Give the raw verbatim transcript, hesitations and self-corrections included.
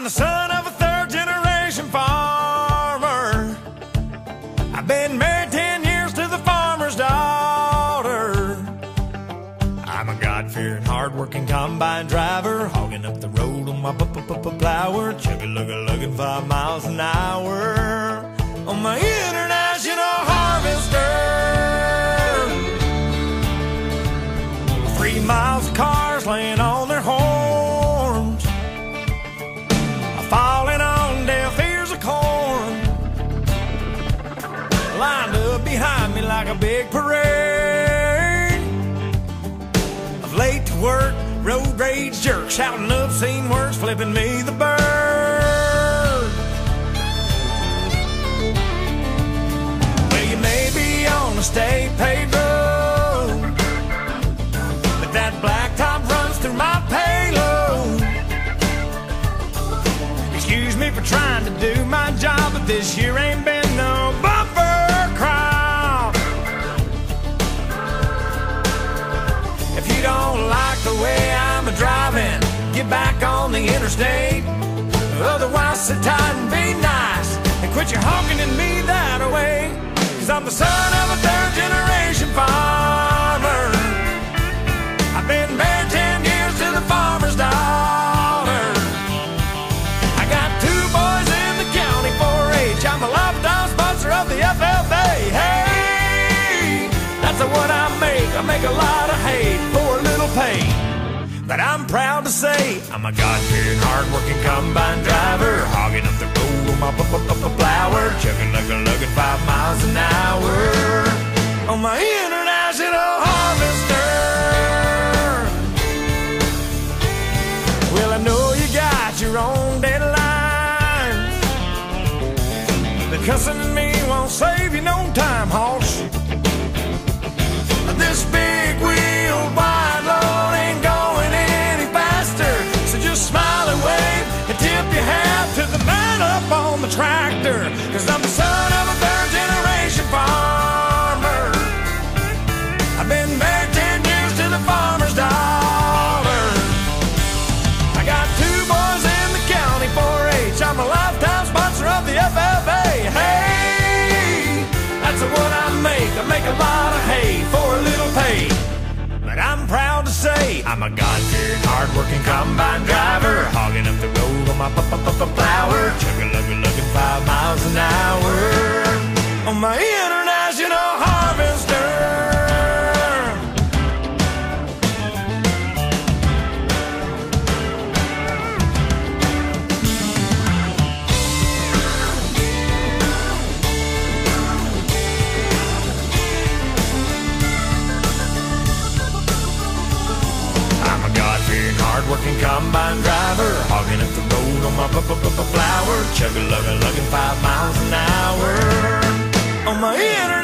I'm the son of a third generation farmer. I've been married ten years to the farmer's daughter. I'm a God-fearing, hard-working combine driver, hogging up the road on my p-p-p-plower, chugga-lugga-lugging five miles an hour on my international harvester. Three miles of cars laying on their horns, falling on deaf ears of corn, lined up behind me like a big parade of late to work, road rage jerks, shouting obscene words, flipping me the bird. Well, you may be on a state paved road, but that blacktop runs through my payload. Excuse me for trying to do my job, but this year ain't been no bumper crop. If you don't like the way I'm a driving, get back on the interstate. Otherwise, sit tight and be nice and quit your honking at me that way. Cause I'm the son of a third generation farmer. I've been married ten years to the farmer's daughter. I got two boys in the county four H. I'm a lifetime sponsor of the F F A. Hey, that's what I make. I make a lot of hay for a little pay. But I'm proud to say I'm a God-fearing, hard-working combine driver, hogging up the road on my p-p-p-plower, chugging-lugga-lugging five miles an hour on my international harvester. Well, I know you got your own deadlines, but cussing at me won't save you no time, hoss. This big wheel wide load ain't going any faster, so just smile and wave and tip your hat to the man up on the tractor. Cause I'm the son of a third generation farmer. I've been married ten years to the farmer's daughter. I got two boys in the county four H. I'm a lifetime sponsor of the F F A. Hey, that's what I make. I make a lot of hay for a little pay. But I'm proud to say I'm a God-fearing, hard-working combine driver, hogging up the road on my p-p-p-plower, chugga-lugga-lugging five miles an hour on my international harvester. Hard-working combine driver, hogging up the road on my p-p-p-plower, chugga-lugga-lugging five miles an hour on my internet.